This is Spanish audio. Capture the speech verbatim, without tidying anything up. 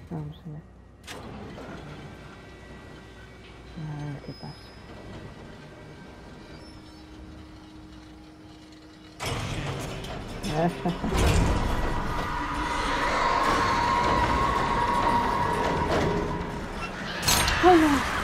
Vamos a ver. A ver qué pasa. ¡Hola!